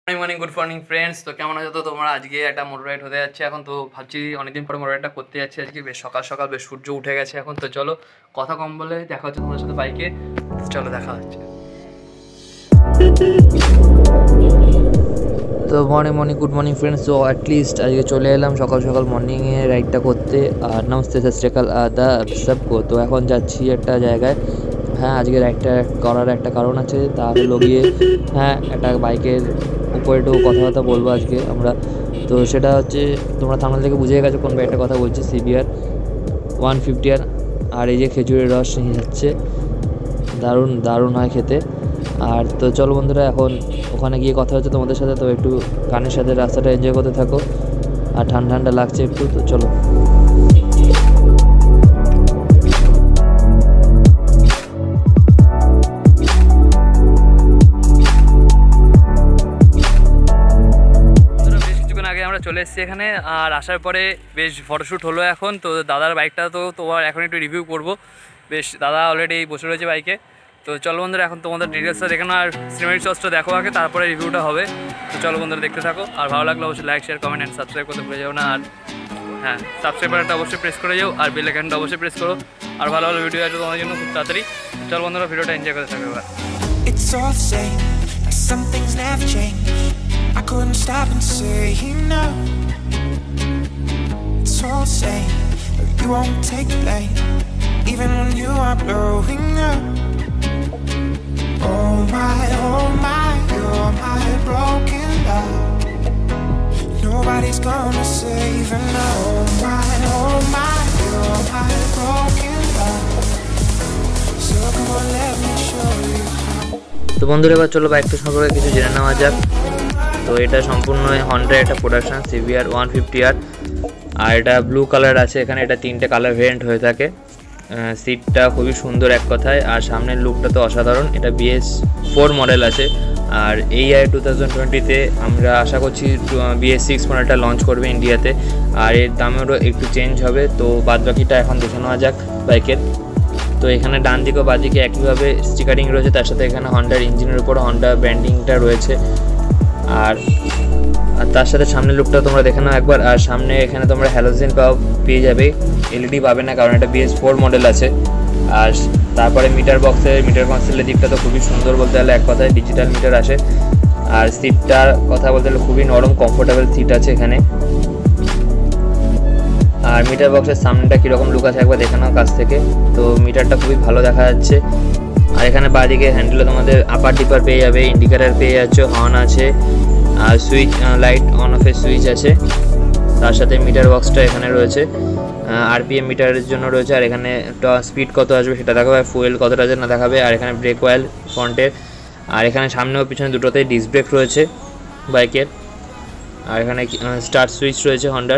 Morning good morning friends. তো কেমন আছো? তো তোমরা আজকে একটা মোটর রাইড হতে যাচ্ছে। এখন তো ভাবছি অনেকদিন পরে মোটর রাইডটা করতে যাচ্ছি আজকে। বেশ সকাল সকাল বেশ সূর্য উঠে গেছে এখন। তো চলো কথা কম বলে দেখা হচ্ছে তোমাদের সাথে বাইকে। চলো দেখা হচ্ছে। তো মর্নিং গুড মর্নিং ফ্রেন্ডস। তো অ্যাটলিস্ট আজকে চলে এলাম সকাল সকাল মর্নিংয়ে রাইডটা করতে। আর নমস্তে সত শ্রী আকাল আদাব সবকো। তো এখন যাচ্ছি একটা জায়গায়। হ্যাঁ, আজকে রাইডটা করার একটা কারণ আছে, তার হলো গিয়ে একটা বাইকের উপরে একটু কথাবার্তা বলবো আজকে আমরা। তো সেটা হচ্ছে তোমরা থামনেল থেকে বুঝে গেছো কোন বাইকটার কথা বলছি, CBR 150R। আর এই যে খেজুরের রস নিয়ে যাচ্ছে, দারুণ দারুণ হয় খেতে। আর তো চলো বন্ধুরা, এখন ওখানে গিয়ে কথা হচ্ছে তোমাদের সাথে। তো একটু গানের সাথে রাস্তাটা এনজয় করতে থাকো। আর ঠান্ডা ঠান্ডা লাগছে একটু, তো চলো। আমরা চলে এসেছি এখানে। আর আসার পরে বেশ ফটোশ্যুট হলো এখন। তো দাদার বাইকটা তো তোমার এখন একটু রিভিউ করব। বেশ দাদা অলরেডি বসে রয়েছে বাইকে। তো চলো বন্ধুরা, এখন তোমাদের ডিটেলসটা দেখে নাও আর সিনেমাটিক শটসটা দেখো আগে, তারপরে রিভিউটা হবে। তো চলো বন্ধুরা, দেখতে থাকো। আর ভালো লাগলে অবশ্যই like share comment and subscribe করতে ভুলে যাও না। আর হ্যাঁ, সাবস্ক্রাইব বাটনটা অবশ্যই প্রেস করে যাও আর বেল আইকনটা অবশ্যই প্রেস করো। আর ভালো ভালো ভিডিও আছে তোমাদের জন্য খুব তাড়াতাড়ি। চলো বন্ধুরা, ভিডিওটা এনজয় করতে থাকো এবার। Some things never change. I couldn't stop and say no. It's all the same, but you won't take the blame, even when you are blowing up. Oh my, you're my broken love. Nobody's gonna save her now. Oh my, you're my broken love. So come on, let me show you. তো বন্ধুরা, এবার চলো বাইকটা সম্পর্কে কিছু জেনে নেওয়া যাক। তো এটা সম্পূর্ণ হন্ডার একটা প্রোডাকশান, CBR 150R। আর এটা ব্লু কালার আছে এখানে। এটা 3টে কালার ভেরিয়েন্ট হয়ে থাকে। সিটটা খুবই সুন্দর এক কথায়। আর সামনের লুকটা তো অসাধারণ। এটা BS4 মডেল আছে। আর এই 2020-তে আমরা আশা করছি BS6 মডেলটা লঞ্চ করবে ইন্ডিয়াতে। আর এর দামেরও একটু চেঞ্জ হবে। তো বাদবাকিটা এখন দেখে নেওয়া যাক বাইকের। তো এখানে ডান দিকে ও বাদিকে একইভাবে স্টিকারিং রয়েছে, তার সাথে এখানে হন্ডার ইঞ্জিনের উপর হন্ডা ব্র্যান্ডিংটা রয়েছে। আর তার সাথে সামনের লুকটা তোমরা দেখে নাও একবার। আর সামনে এখানে তোমরা হ্যালোজেন পেয়ে যাবে, LED পাবে না, কারণ এটা BS4 মডেল আছে। আর তারপরে মিটার কনসোলের দিকটা তো খুবই সুন্দর বলতে গেলে এক কথায়, ডিজিটাল মিটার আসে। আর সিটটার কথা বলতে গেলে খুবই নরম কমফোর্টেবল সিট আছে এখানে। আর মিটার বক্সের সামনেটা কীরকম লুক আছে একবার দেখে নাও কাছ থেকে। তো মিটারটা খুবই ভালো দেখা যাচ্ছে। আর এখানে বাঁদিকে হ্যান্ডেলে তোমাদের আপার ডিপার পেয়ে যাবে, ইন্ডিকেটার পেয়ে যাচ্ছে, হর্ন আছে, আর সুইচ লাইট অন অফের সুইচ আছে। তার সাথে মিটার বক্সটা এখানে রয়েছে, RPM মিটারের জন্য রয়েছে। আর এখানে স্পিড কত আসবে সেটা দেখাবে, আর ফুয়েল কতটা আছে না দেখাবে। আর এখানে ব্রেক অয়েল ফ্রন্টের। আর এখানে সামনে ও পিছনে দুটোতেই ডিস্ক ব্রেক রয়েছে বাইকের। আর এখানে স্টার্ট সুইচ রয়েছে হন্ডার।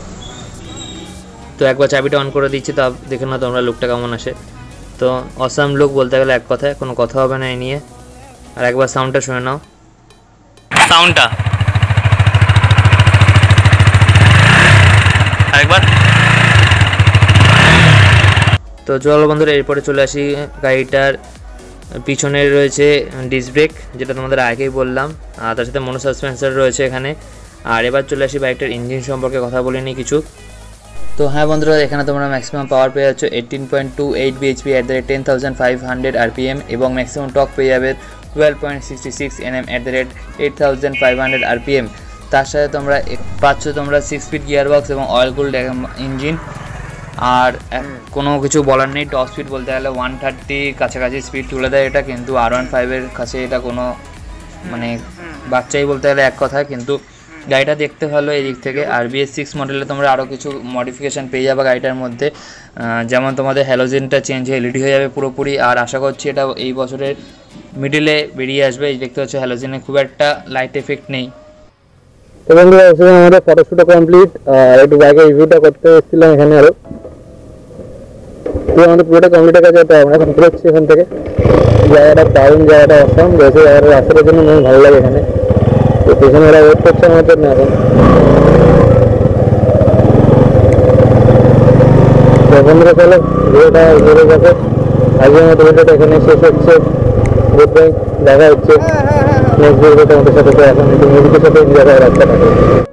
তো একবার চাবিটা অন করে দিচ্ছি, তা দেখে না তোমরা লুকটা কেমন আসে। তো অসাম লুক বলতে গেলে এক কথায়, কোনো কথা হবে না এই নিয়ে। আর একবার সাউন্ডটা শুনে নাও, সাউন্ডটা আরেকবার। তো চলো বন্ধুরা, এরপরে চলে আসি গাড়িটার পিছনে রয়েছে ডিস্ক ব্রেক, যেটা তোমাদের আগেই বললাম। আর তার সাথে মনো সাসপেন্সার রয়েছে এখানে। আর এবার চলে আসি বাইকটার ইঞ্জিন সম্পর্কে কথা বলে নিই কিছু। তো হ্যাঁ বন্ধুরা, এখানে তোমরা ম্যাক্সিমাম পাওয়ার পেয়ে যাচ্ছ 18.28 bhp at the rate 10,500 RPM, এবং ম্যাক্সিমাম টর্ক পেয়ে যাবে 12.66 Nm at the rate 8,500 RPM। তার সাথে তোমরা পাচ্ছ 6 স্পিড গিয়ার বক্স এবং অয়েল কুলড ইঞ্জিন। আর কোনো কিছু বলার নেই, টপ স্পিড বলতে গেলে 130 কাছাকাছি স্পিড তুলে দেয় এটা। কিন্তু R15-এর কাছে এটা কোনো মানে বাচ্চাই বলতে গেলে এক কথা। কিন্তু গাড়িটা দেখতে ভালো এই দিক থেকে। আর BS6 মডেলে তোমরা আরও কিছু মডিফিকেশান পেয়ে যাবে গাড়িটার মধ্যে। যেমন তোমাদের হ্যালোজেনটা চেঞ্জ হয়ে LED হয়ে যাবে পুরোপুরি। আর আশা করছি এটা এই বছরের মিডিলে বেরিয়ে আসবে। এই দেখতে হচ্ছে হ্যালোজেনে খুব একটা লাইট এফেক্ট নেই। তো বন্ধুরা, আমাদের ফটোশ্যুটও কমপ্লিট। আর একটু বাইকের রিভিউটা করতে এসেছিলাম এখানে আরও। তো আমাদের পুরোটা কমপ্লিট হয়ে গেছে। তো আমরা এখন বেরোচ্ছি এখান থেকে। জায়গাটা দারুণ, জায়গাটা অসাম রয়েছে। জায়গাটা রাস্তাটার জন্য খুব ভালো লাগে এখানে। তো পেছনে ওরা ওয়েট করছে আমাদের জন্য এখন। তো বন্ধুরা, চলো ভিডিওটা ঘুরে গেছে। আজকের মতো ভিডিওটা এখানে শেষ হচ্ছে। গুড বাই, দেখা হচ্ছে। নেক্সট ভিডিওতে তোমাদের সাথে এখন মিউজিকের সাথে এনজয় করার রাস্তা থাকে।